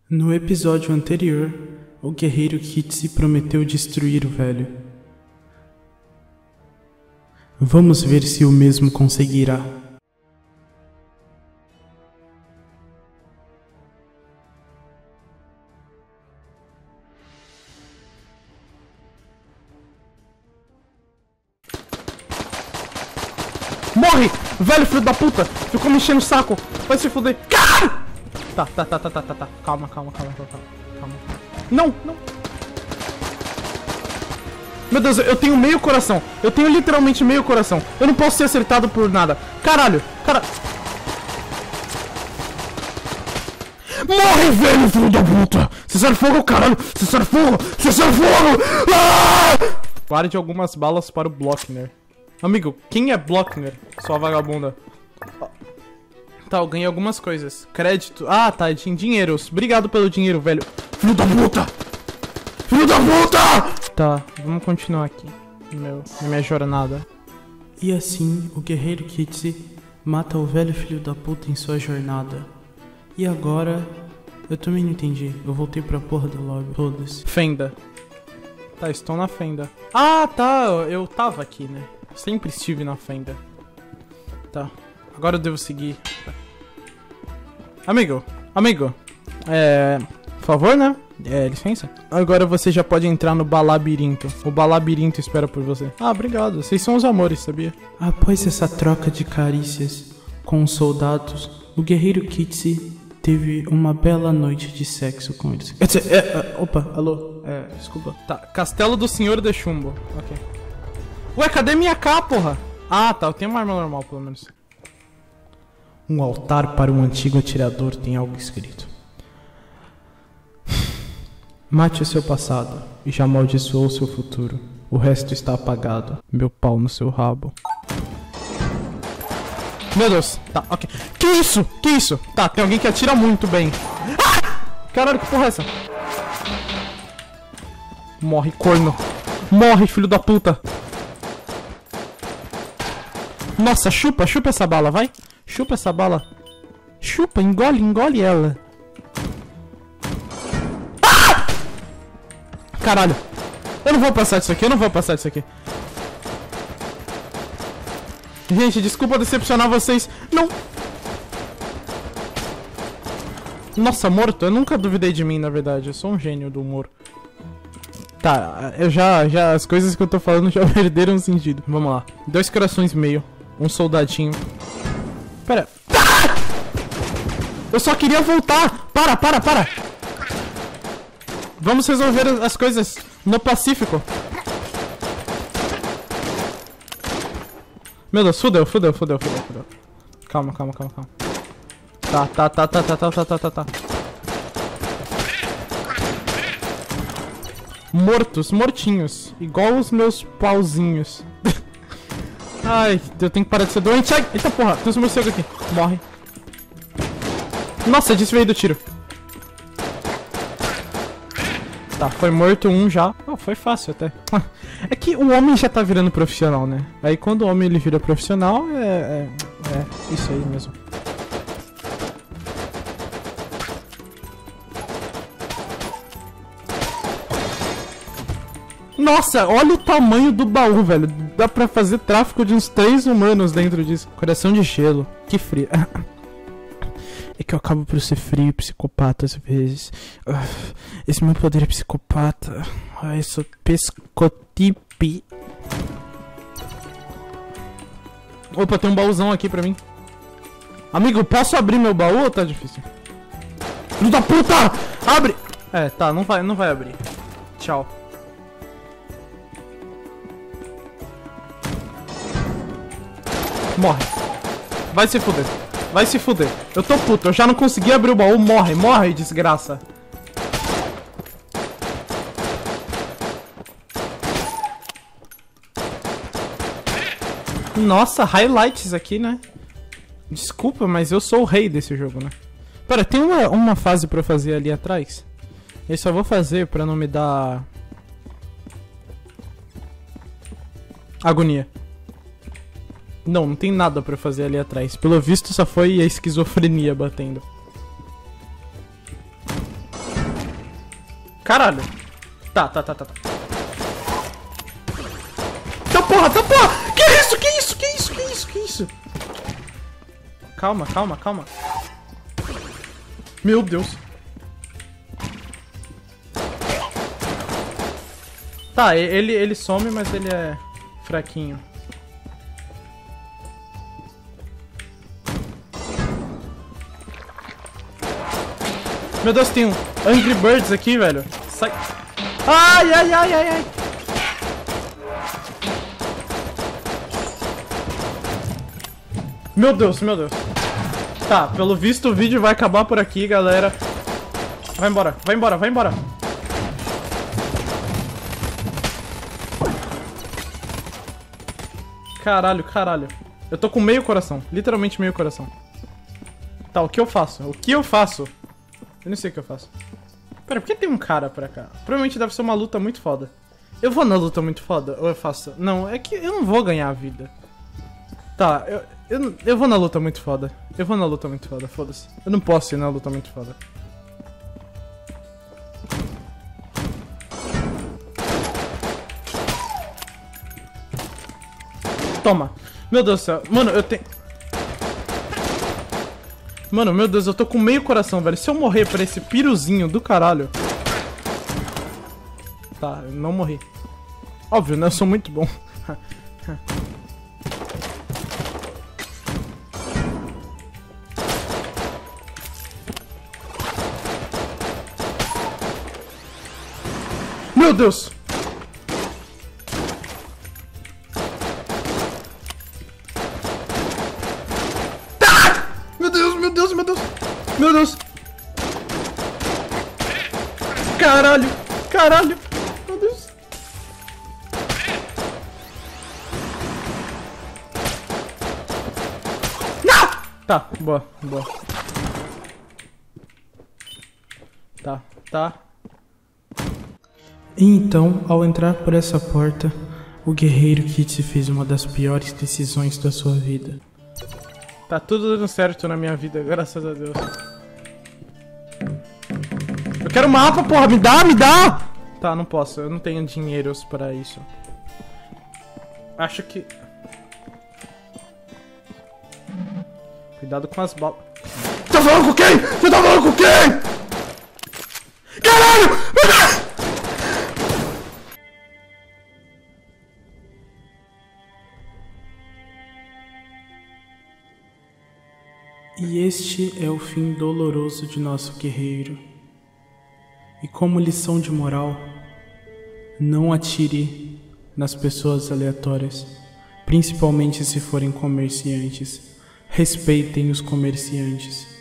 No episódio anterior, o guerreiro Kitsi prometeu destruir o velho. Vamos ver se o mesmo conseguirá. Morre! Velho filho da puta! Ficou me enchendo o saco! Vai se fuder! Caralho! Tá. Calma. Não! Meu Deus, eu tenho meio coração. Eu tenho literalmente meio coração. Eu não posso ser acertado por nada. Caralho! Morre, velho filho da puta! Cessar fogo, caralho! Cessar fogo! Ah! Guarde algumas balas para o Blockner. Amigo, quem é Blockner? Sua vagabunda. Tá, eu ganhei algumas coisas. Crédito. Ah, tá, em dinheiros. Obrigado pelo dinheiro, velho. Filho da puta! Tá, vamos continuar aqui. Na minha jornada. E assim, o guerreiro Kitsi mata o velho filho da puta em sua jornada. E agora... eu também não entendi. Eu voltei pra porra do lobby. Foda-se. Fenda. Tá, estou na fenda. Ah, tá, eu tava aqui, né? Sempre estive na fenda. Tá. Agora eu devo seguir. Amigo. Por favor, né? Licença. Agora você já pode entrar no Balabirinto. O Balabirinto espera por você. Ah, obrigado. Vocês são os amores, sabia? Após essa troca de carícias com os soldados, o guerreiro Kitsi teve uma bela noite de sexo com eles. Opa, alô. Desculpa. Tá, Castelo do Senhor de Chumbo. Ok. Ué, cadê minha K, porra? Ah, tá, eu tenho uma arma normal, pelo menos. Um altar para um antigo atirador tem algo escrito. Mate o seu passado e já amaldiçoou o seu futuro. O resto está apagado. Meu pau no seu rabo. Meu Deus, tá, ok. Que isso? Tá, tem alguém que atira muito bem. Ah! Caralho, que porra é essa? Morre, corno. Morre, filho da puta. Nossa, chupa essa bala, vai. Chupa essa bala. Chupa, engole ela. Ah! Caralho. Eu não vou passar disso aqui. Gente, desculpa decepcionar vocês. Não. Nossa, morto. Eu nunca duvidei de mim, na verdade. Eu sou um gênio do humor. Tá, eu já as coisas que eu tô falando já perderam sentido. Vamos lá. 2 corações e meio. Um soldadinho. Pera. Ah! Eu só queria voltar. Para. Vamos resolver as coisas no Pacífico. Meu Deus, fudeu. Calma. Tá. Mortinhos. Igual os meus pauzinhos. Ai, eu tenho que parar de ser doente. Ai, eita porra, tem uns morcegos aqui. Morre. Nossa, desviei do tiro. Tá, foi morto um já. Oh, foi fácil até. É que o homem já tá virando profissional, né? Aí quando o homem ele vira profissional, é isso aí mesmo. Nossa, olha o tamanho do baú, velho. Dá pra fazer tráfico de uns 3 humanos dentro disso. Coração de gelo. Que frio. É que eu acabo por ser frio e psicopata às vezes. Esse meu poder é psicopata. Ai, eu sou pescotipe. Opa, tem um baúzão aqui pra mim. Amigo, posso abrir meu baú ou tá difícil? Filho da puta! Abre! Tá, não vai abrir. Tchau. Morre. Vai se fuder. Eu tô puto, eu já não consegui abrir o baú. Morre, desgraça. Nossa, highlights aqui, né? Desculpa, mas eu sou o rei desse jogo, né? Pera, tem uma fase pra eu fazer ali atrás? Eu só vou fazer pra não me dar... agonia. Não tem nada pra fazer ali atrás. Pelo visto só foi a esquizofrenia batendo. Caralho. Tá. Tá porra. Que isso? Calma. Meu Deus. Tá, ele some, mas ele é fraquinho. Meu Deus, tem um Angry Birds aqui, velho. Sai. Ai. Meu Deus. Tá, pelo visto o vídeo vai acabar por aqui, galera. Vai embora. Caralho. Eu tô com meio coração. Literalmente meio coração. Tá, o que eu faço? Eu não sei o que eu faço. Pera, por que tem um cara pra cá? Provavelmente deve ser uma luta muito foda. Eu vou na luta muito foda? Ou eu faço? Não, é que eu não vou ganhar a vida. Tá, eu vou na luta muito foda. Foda-se. Eu não posso ir na luta muito foda. Toma. Meu Deus do céu. Mano, eu tenho... Mano, meu Deus, eu tô com meio coração, velho. Se eu morrer pra esse piruzinho do caralho... Tá, eu não morri. Óbvio, né? Eu sou muito bom. Meu Deus! Meu Deus! Caralho! Meu Deus! Não! Tá, boa. Tá. E então, ao entrar por essa porta, o guerreiro Kitsy fez uma das piores decisões da sua vida. Tá tudo dando certo na minha vida, graças a Deus. Eu quero mapa, porra! Me dá! Tá, não posso. Eu não tenho dinheiros pra isso. Acho que... Cuidado com as balas. Tá falando com quem? Você tá falando com quem? Caralho! E este é o fim doloroso de nosso guerreiro. E como lição de moral, não atire nas pessoas aleatórias, principalmente se forem comerciantes. Respeitem os comerciantes.